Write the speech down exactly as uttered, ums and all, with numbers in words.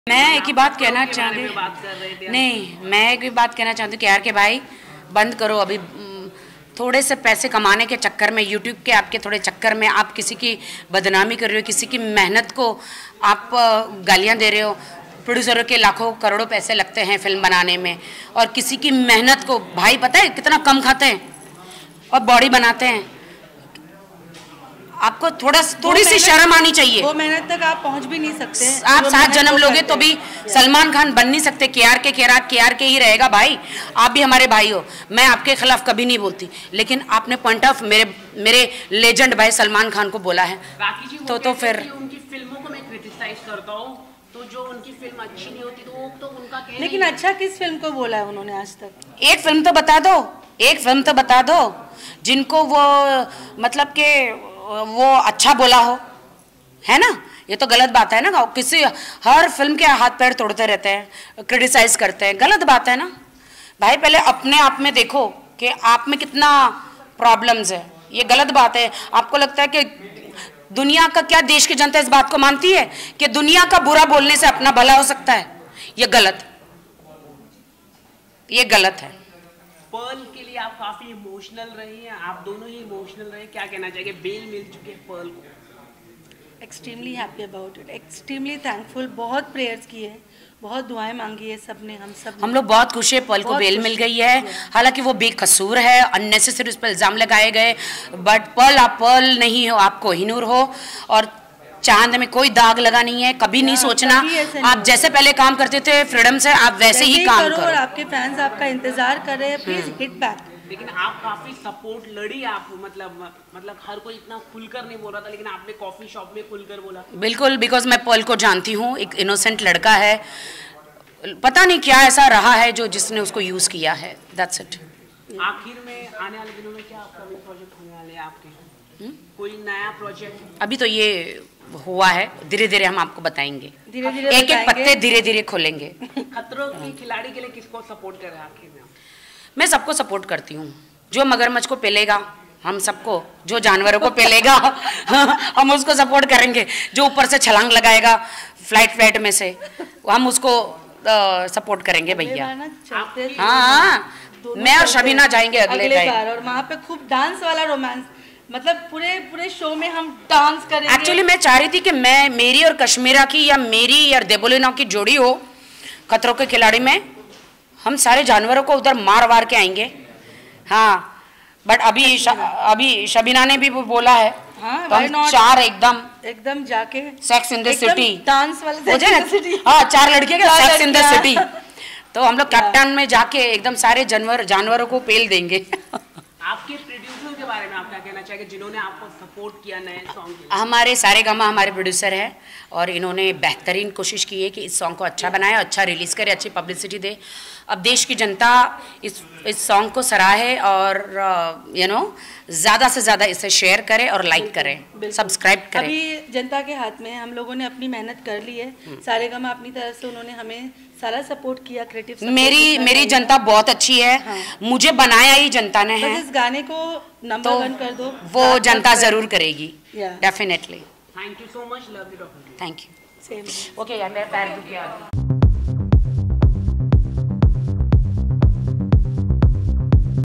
मैं एक ही बात कहना चाहती हूँ नहीं मैं एक ही बात कहना चाहती हूँ कि यार के भाई बंद करो अभी थोड़े से पैसे कमाने के चक्कर में यूट्यूब के आपके थोड़े चक्कर में आप किसी की बदनामी कर रहे हो, किसी की मेहनत को आप गालियाँ दे रहे हो। प्रोड्यूसरों के लाखों करोड़ों पैसे लगते हैं फिल्म बनाने में और किसी की मेहनत को भाई पता है कितना कम खाते हैं और बॉडी बनाते हैं। आपको थोड़ा थोड़ी सी शर्म आनी चाहिए। वो मेहनत तक आप पहुंच भी नहीं सकते। आप सात जन्म लोगे तो भी सलमान खान बन नहीं सकते। केआर के केआर केआर के ही रहेगा भाई। आप भी हमारे भाई हो, मैं आपके खिलाफ कभी नहीं बोलती, लेकिन आपने पॉइंट ऑफ मेरे मेरे लेजेंड भाई सलमान खान को बोला है तो तो फिर उनकी फिल्मों को मैं क्रिटिसाइज करता हूँ तो जो उनकी फिल्म अच्छी नहीं होती तो वो तो उनका कहना। लेकिन अच्छा किस फिल्म को बोला है उन्होंने आज तक? एक फिल्म तो बता दो, एक फिल्म तो बता दो जिनको वो मतलब के वो अच्छा बोला हो, है ना। ये तो गलत बात है ना, किसी हर फिल्म के हाथ पैर तोड़ते रहते हैं, क्रिटिसाइज करते हैं, गलत बात है ना भाई। पहले अपने आप में देखो कि आप में कितना प्रॉब्लम्स है, ये गलत बात है। आपको लगता है कि दुनिया का क्या देश की जनता इस बात को मानती है कि दुनिया का बुरा बोलने से अपना भला हो सकता है? ये गलत, ये गलत है। पर्ल के लिए आप काफी इमोशनल रही हैं, आप दोनों ही इमोशनल रहे, क्या कहना चाहिए? बेल मिल चुके हैं पर्ल को। Extremely happy about it, extremely thankful. बहुत प्रेयर्स किए, बहुत दुआएं मांगी है सबने, हम सब हम लोग बहुत खुश है पर्ल को बेल मिल गई है। हालांकि वो बेकसूर है, अननेसेसरी उस पर इल्जाम लगाए गए, बट पर्ल आप पर्ल नहीं हो, आप कोहिनूर हो और चांद में कोई दाग लगा नहीं है। कभी नहीं सोचना आप जैसे पहले काम करते थे फ्रीडम से, आप वैसे ही काम करो और आपके फैंस आपका इंतजार कर रहे हैं, प्लीज हिट बैक। लेकिन आप काफी सपोर्ट लड़ी, आप मतलब मतलब हर कोई इतना खुलकर नहीं बोल रहा था, लेकिन आपने कॉफी शॉप में खुलकर बोला। बिल्कुल, बिकॉज मैं पर्ल को जानती हूँ, एक इनोसेंट लड़का है, पता नहीं क्या ऐसा रहा है जो जिसने उसको यूज किया है, दैट्स इट। आखिर में आने वाले दिनों में क्या अपकमिंग प्रोजेक्ट होने वाले हैं आपके? हुँ? कोई नया प्रोजेक्ट? अभी तो ये हुआ है, धीरे धीरे हम आपको बताएंगे, धीरे धीरे एक एक पत्ते धीरे धीरे खोलेंगे। खतरों के खिलाड़ी के लिए किसको सपोर्ट कर रहे हैं आखिर में? मैं सबको सपोर्ट करती हूँ। जो मगरमच्छ को पेलेगा हम सबको, जो जानवरों को पेलेगा हम उसको सपोर्ट करेंगे, जो ऊपर से छलांग लगाएगा फ्लाइट फ्लाइट में से हम उसको आ, सपोर्ट करेंगे भैया। हाँ, मैं और शबीना जाएंगे अगले बार और वहाँ पे खूब डांस वाला रोमांस, मतलब पूरे पूरे शो में हम डांस करेंगे। एक्चुअली मैं चाह रही थी कि मैं मेरी और कश्मीरा की या मेरी या देबोलिना की जोड़ी हो खतरों के खिलाड़ी में, हम सारे जानवरों को उधर मार वार के आएंगे। हाँ, बट अभी श, अभी शबीना ने भी बोला है, हाँ, तो हम चार एकदम एकदम जाके Sex in the City dance वाले, हाँ चार लड़कियों के सेक्स इन द सिटी, तो हम लोग कैप्टन में जाके एकदम सारे जानवर जानवरों को पेल देंगे। आपके प्रोड्यूसर के बारे में आप क्या कहना चाहिए जिन्होंने आपको सपोर्ट किया नए सॉन्ग के लिए? हमारे सारे गामा हमारे प्रोड्यूसर हैं और इन्होंने बेहतरीन कोशिश की है कि इस सॉन्ग को अच्छा बनाए, अच्छा रिलीज़ करे, अच्छी पब्लिसिटी दे। अब देश की जनता इस इस सॉन्ग को सराहे और यू नो ज़्यादा से ज़्यादा इसे शेयर करे और लाइक करें, सब्सक्राइब करें। अभी जनता के हाथ में, हम लोगों ने अपनी मेहनत कर ली है, सारे गामा अपनी तरफ से उन्होंने हमें सारा सपोर्ट किया, क्रिएटिव। मेरी मेरी जनता बहुत अच्छी है, हाँ। मुझे बनाया ही जनता ने है। इस गाने को नंबर वन कर दो, वो जनता जरूर करेगी, definitely. Thank you so much, love you. Thank you. Okay यार, मैं पैर दुखी आ रही हूँ।